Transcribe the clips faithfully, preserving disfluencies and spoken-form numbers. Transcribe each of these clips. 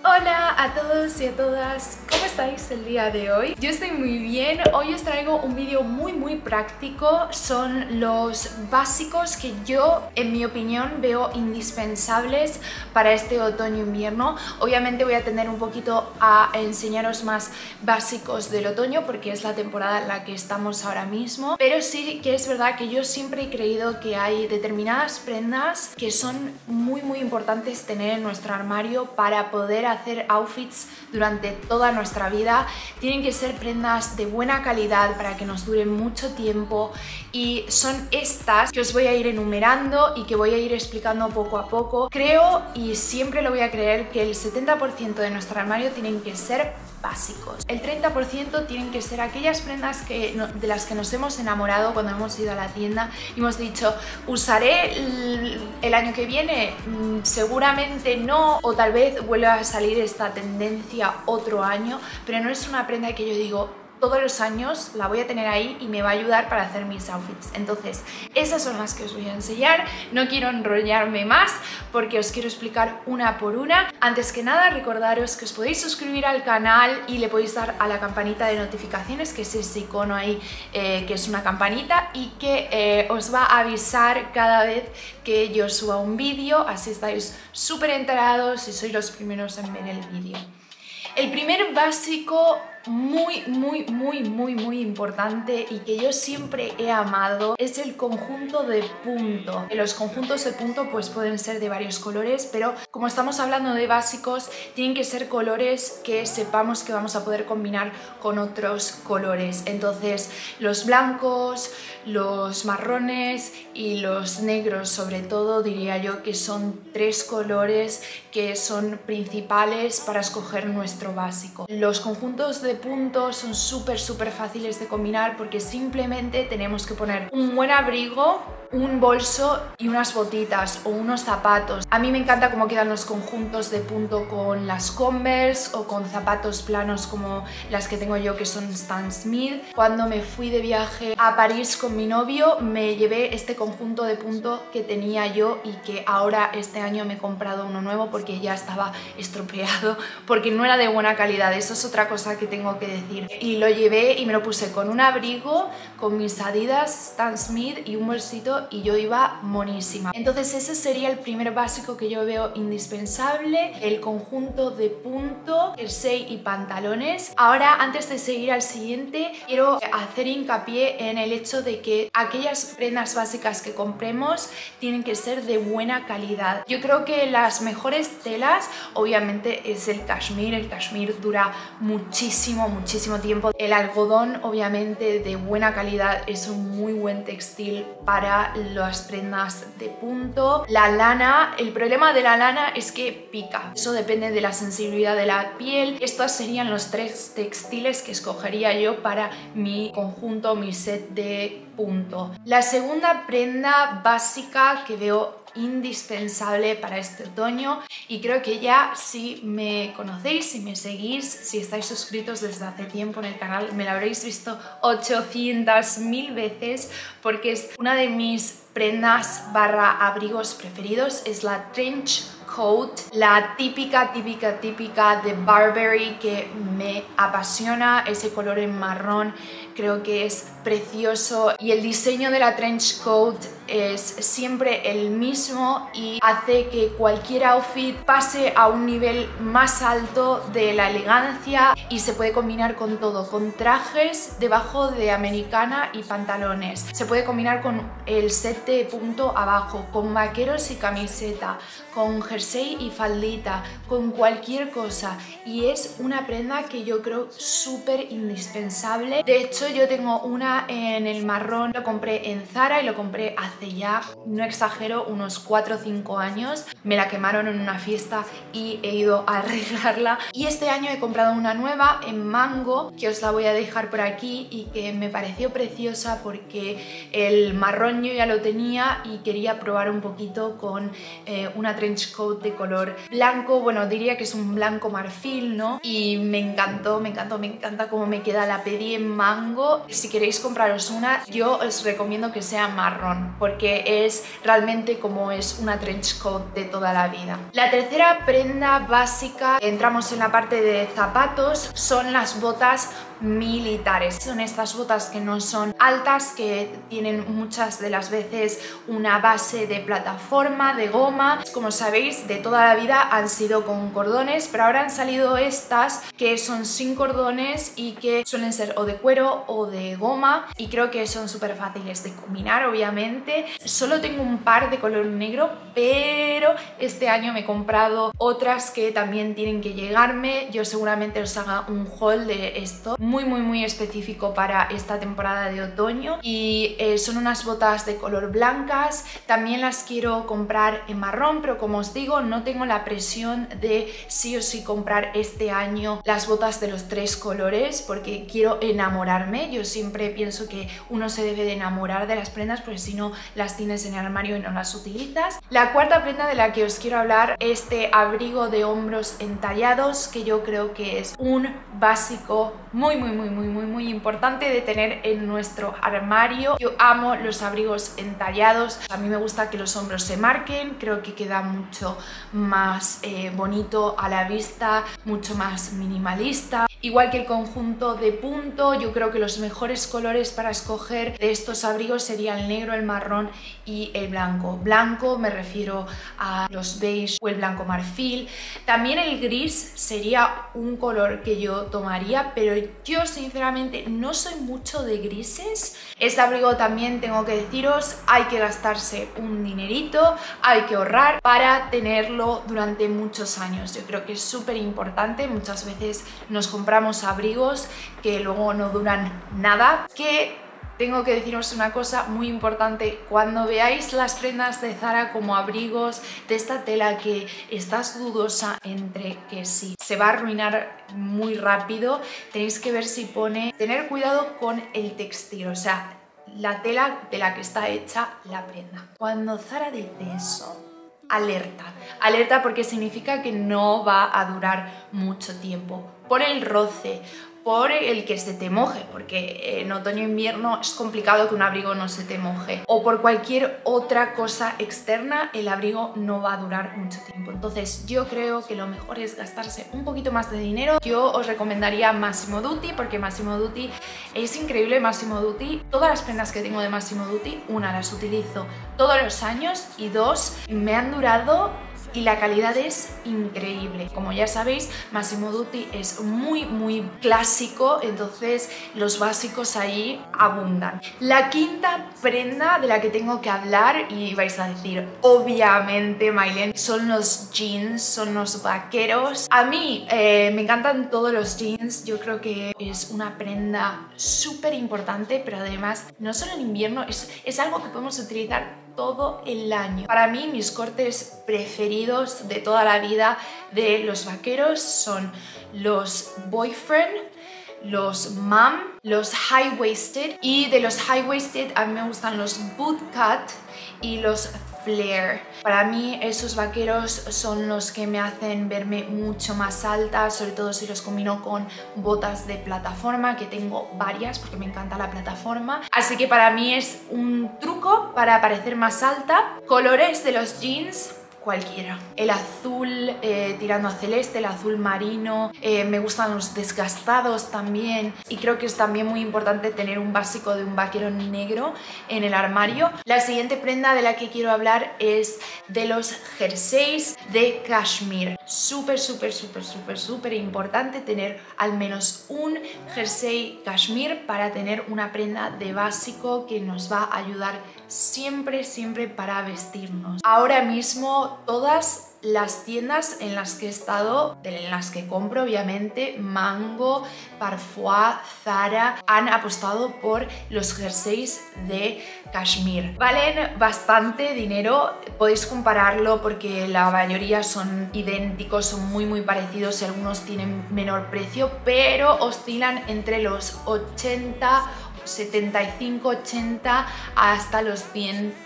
Hola a todos y a todas, ¿cómo estáis el día de hoy? Yo estoy muy bien. Hoy os traigo un vídeo muy muy práctico. Son los básicos que yo, en mi opinión, veo indispensables para este otoño-invierno. Obviamente voy a tender un poquito a enseñaros más básicos del otoño porque es la temporada en la que estamos ahora mismo, pero sí que es verdad que yo siempre he creído que hay determinadas prendas que son muy muy importantes tener en nuestro armario para poder hacer outfits durante toda nuestra vida. Tienen que ser prendas de buena calidad para que nos duren mucho tiempo, y son estas que os voy a ir enumerando y que voy a ir explicando poco a poco. Creo, y siempre lo voy a creer, que el setenta por ciento de nuestro armario tienen que ser básicos. El treinta por ciento tienen que ser aquellas prendas que, no, de las que nos hemos enamorado cuando hemos ido a la tienda y hemos dicho, usaré el, el año que viene, mm, seguramente no, o tal vez vuelva a salir esta tendencia otro año, pero no es una prenda que yo digo, todos los años la voy a tener ahí y me va a ayudar para hacer mis outfits. Entonces, esas son las que os voy a enseñar. No quiero enrollarme más porque os quiero explicar una por una. Antes que nada, recordaros que os podéis suscribir al canal y le podéis dar a la campanita de notificaciones, que es ese icono ahí, eh, que es una campanita y que eh, os va a avisar cada vez que yo suba un vídeo. Así estáis súper enterados y sois los primeros en ver el vídeo. El primer básico muy, muy, muy, muy, muy importante y que yo siempre he amado es el conjunto de punto. Los conjuntos de punto pues pueden ser de varios colores, pero como estamos hablando de básicos, tienen que ser colores que sepamos que vamos a poder combinar con otros colores. Entonces, los blancos, los marrones y los negros, sobre todo, diría yo que son tres colores que son principales para escoger nuestro básico. Los conjuntos de puntos son súper súper fáciles de combinar porque simplemente tenemos que poner un buen abrigo, un bolso y unas botitas o unos zapatos. A mí me encanta cómo quedan los conjuntos de punto con las Converse o con zapatos planos como las que tengo yo, que son Stan Smith. Cuando me fui de viaje a París con mi novio, me llevé este conjunto de punto que tenía yo y que ahora este año me he comprado uno nuevo porque ya estaba estropeado, porque no era de buena calidad. Eso es otra cosa que tengo que decir. Y lo llevé y me lo puse con un abrigo, con mis Adidas Stan Smith y un bolsito, y yo iba monísima. Entonces ese sería el primer básico que yo veo indispensable, el conjunto de punto, jersey y pantalones. Ahora, antes de seguir al siguiente, quiero hacer hincapié en el hecho de que aquellas prendas básicas que compremos tienen que ser de buena calidad. Yo creo que las mejores telas obviamente es el cashmere. El cashmere dura muchísimo, muchísimo tiempo. El algodón, obviamente, de buena calidad, es un muy buen textil para las prendas de punto. La lana, el problema de la lana es que pica. Eso depende de la sensibilidad de la piel. Estos serían los tres textiles que escogería yo para mi conjunto, mi set de punto. La segunda prenda básica que veo indispensable para este otoño, y creo que ya si me conocéis, si me seguís, si estáis suscritos desde hace tiempo en el canal, me lo habréis visto ochocientas mil veces porque es una de mis prendas barra abrigos preferidos, es la trench coat, la típica, típica, típica de Burberry, que me apasiona. Ese color en marrón creo que es precioso y el diseño de la trench coat es siempre el mismo y hace que cualquier outfit pase a un nivel más alto de la elegancia, y se puede combinar con todo, con trajes debajo de americana y pantalones, se puede combinar con el set de punto abajo, con vaqueros y camiseta, con jersey y faldita, con cualquier cosa, y es una prenda que yo creo súper indispensable. De hecho, yo tengo una en el marrón, lo compré en Zara y lo compré hace ya, no exagero, unos cuatro o cinco años. Me la quemaron en una fiesta y he ido a arreglarla, y este año he comprado una nueva en mango que os la voy a dejar por aquí y que me pareció preciosa porque el marrón yo ya lo tenía y quería probar un poquito con eh, una trench coat coat de color blanco, bueno, diría que es un blanco marfil, ¿no? Y me encantó, me encantó, me encanta cómo me queda. La pedí en mango. Si queréis compraros una, yo os recomiendo que sea marrón, porque es realmente como es una trench coat de toda la vida. La tercera prenda básica, entramos en la parte de zapatos, son las botas militares. Son estas botas que no son altas, que tienen muchas de las veces una base de plataforma, de goma. Como sabéis, de toda la vida han sido con cordones, pero ahora han salido estas que son sin cordones y que suelen ser o de cuero o de goma, y creo que son súper fáciles de combinar, obviamente. Solo tengo un par de color negro, pero este año me he comprado otras que también tienen que llegarme. Yo seguramente os haga un haul de esto muy muy muy específico para esta temporada de otoño, y eh, son unas botas de color blancas. También las quiero comprar en marrón, pero como os digo, no tengo la presión de sí o sí comprar este año las botas de los tres colores, porque quiero enamorarme. Yo siempre pienso que uno se debe de enamorar de las prendas, porque si no las tienes en el armario y no las utilizas. La cuarta prenda de la que os quiero hablar, este abrigo de hombros entallados, que yo creo que es un básico muy muy muy muy muy muy importante de tener en nuestro armario. Yo amo los abrigos entallados, a mí me gusta que los hombros se marquen, creo que queda mucho más eh, bonito a la vista, mucho más minimalista. Igual que el conjunto de punto, yo creo que los mejores colores para escoger de estos abrigos serían el negro, el marrón y el blanco. Blanco me refiero a los beige o el blanco marfil. También el gris sería un color que yo tomaría, pero yo sinceramente no soy mucho de grises. Este abrigo también tengo que deciros, hay que gastarse un dinerito, hay que ahorrar para tenerlo durante muchos años. Yo creo que es súper importante. Muchas veces nos compramos abrigos que luego no duran nada. Que tengo que deciros una cosa muy importante: cuando veáis las prendas de Zara como abrigos de esta tela que estás dudosa entre que sí se va a arruinar muy rápido, tenéis que ver si pone, tener cuidado con el textil, o sea, la tela de la que está hecha la prenda. Cuando Zara dice eso, alerta, alerta, porque significa que no va a durar mucho tiempo, por el roce, por el que se te moje, porque en otoño e invierno es complicado que un abrigo no se te moje, o por cualquier otra cosa externa, el abrigo no va a durar mucho tiempo. Entonces yo creo que lo mejor es gastarse un poquito más de dinero. Yo os recomendaría Massimo Dutti, porque Massimo Dutti es increíble. Massimo Dutti, todas las prendas que tengo de Massimo Dutti, una, las utilizo todos los años, y dos, me han durado y la calidad es increíble. Como ya sabéis, Massimo Dutti es muy muy clásico, entonces los básicos ahí abundan. La quinta prenda de la que tengo que hablar, y vais a decir obviamente Mailen, son los jeans, son los vaqueros. A mí eh, me encantan todos los jeans. Yo creo que es una prenda súper importante, pero además no solo en invierno, es, es algo que podemos utilizar todo el año. Para mí, mis cortes preferidos de toda la vida de los vaqueros son los boyfriend, los mom, los high waisted, y de los high waisted a mí me gustan los boot cut y los flare. Para mí esos vaqueros son los que me hacen verme mucho más alta, sobre todo si los combino con botas de plataforma, que tengo varias porque me encanta la plataforma. Así que para mí es un truco para parecer más alta. Colores de los jeans, cualquiera. El azul eh, tirando a celeste, el azul marino, eh, me gustan los desgastados también, y creo que es también muy importante tener un básico de un vaquero negro en el armario. La siguiente prenda de la que quiero hablar es de los jerseys de cashmere. Súper, súper, súper, súper, súper importante tener al menos un jersey cashmere para tener una prenda de básico que nos va a ayudar siempre, siempre para vestirnos. Ahora mismo todas las tiendas en las que he estado, en las que compro obviamente, Mango, Parfois, Zara, han apostado por los jerseys de cashmere. Valen bastante dinero, podéis compararlo porque la mayoría son idénticos, son muy muy parecidos y algunos tienen menor precio, pero oscilan entre los ochenta, setenta y cinco, ochenta hasta los cien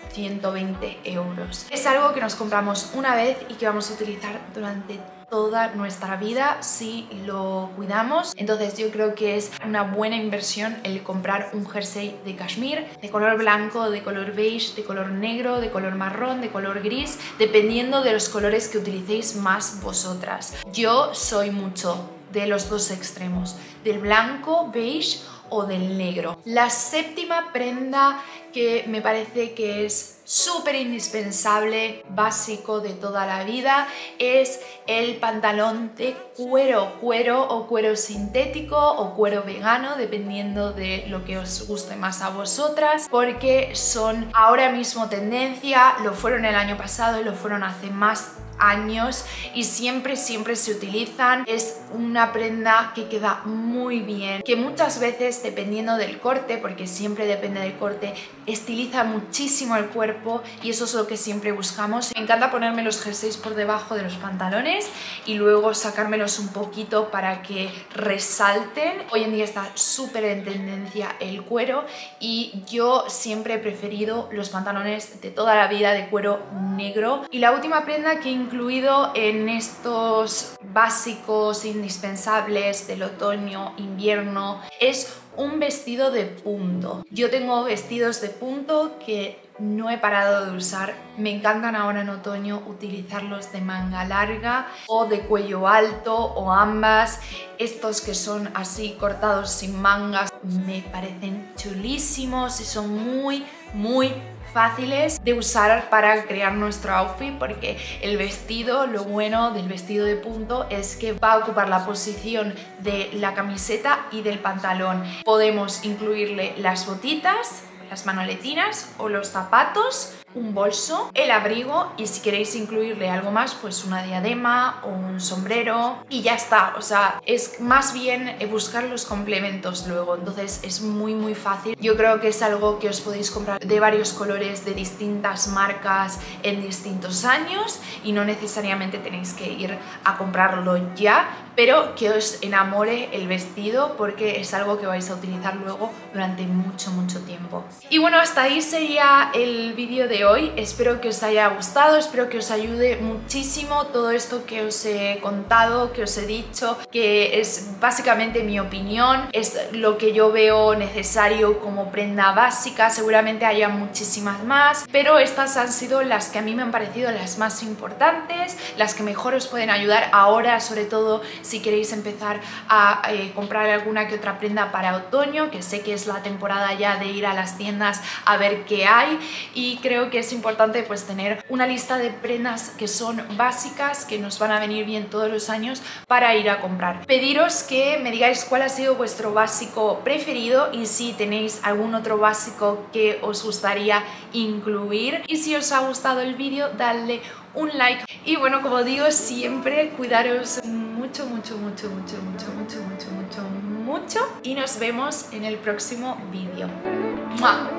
ciento veinte euros. Es algo que nos compramos una vez y que vamos a utilizar durante toda nuestra vida si lo cuidamos. Entonces yo creo que es una buena inversión el comprar un jersey de cashmere de color blanco, de color beige, de color negro, de color marrón, de color gris, dependiendo de los colores que utilicéis más vosotras. Yo soy mucho de los dos extremos, del blanco, beige o del negro. La séptima prenda que me parece que es súper indispensable, básico de toda la vida, es el pantalón de cuero, cuero o cuero sintético o cuero vegano, dependiendo de lo que os guste más a vosotras, porque son ahora mismo tendencia, lo fueron el año pasado y lo fueron hace más años y siempre siempre se utilizan. Es una prenda que queda muy bien, que muchas veces, dependiendo del corte, porque siempre depende del corte, estiliza muchísimo el cuerpo y eso es lo que siempre buscamos. Me encanta ponerme los jerseys por debajo de los pantalones y luego sacármelos un poquito para que resalten. Hoy en día está súper en tendencia el cuero y yo siempre he preferido los pantalones de toda la vida de cuero negro. Y la última prenda que incluido en estos básicos indispensables del otoño, invierno, es un vestido de punto. Yo tengo vestidos de punto que no he parado de usar. Me encantan ahora en otoño utilizarlos de manga larga o de cuello alto o ambas. Estos que son así cortados sin mangas me parecen chulísimos y son muy, muy fáciles de usar para crear nuestro outfit, porque el vestido, lo bueno del vestido de punto es que va a ocupar la posición de la camiseta y del pantalón. Podemos incluirle las botitas, las manoletinas o los zapatos, un bolso, el abrigo y si queréis incluirle algo más, pues una diadema o un sombrero y ya está. O sea, es más bien buscar los complementos luego, entonces es muy muy fácil. Yo creo que es algo que os podéis comprar de varios colores, de distintas marcas en distintos años y no necesariamente tenéis que ir a comprarlo ya, pero que os enamore el vestido porque es algo que vais a utilizar luego durante mucho mucho tiempo. Y bueno, hasta ahí sería el vídeo de hoy. Espero que os haya gustado, espero que os ayude muchísimo todo esto que os he contado, que os he dicho, que es básicamente mi opinión, es lo que yo veo necesario como prenda básica. Seguramente haya muchísimas más, pero estas han sido las que a mí me han parecido las más importantes, las que mejor os pueden ayudar ahora, sobre todo si queréis empezar a eh, comprar alguna que otra prenda para otoño, que sé que es la temporada ya de ir a las tiendas a ver qué hay, y creo que es importante pues tener una lista de prendas que son básicas, que nos van a venir bien todos los años para ir a comprar. Pediros que me digáis cuál ha sido vuestro básico preferido y si tenéis algún otro básico que os gustaría incluir, y si os ha gustado el vídeo dadle un like. Y bueno, como digo siempre, cuidaros mucho mucho mucho mucho mucho mucho mucho mucho mucho y nos vemos en el próximo vídeo. ¡Mua!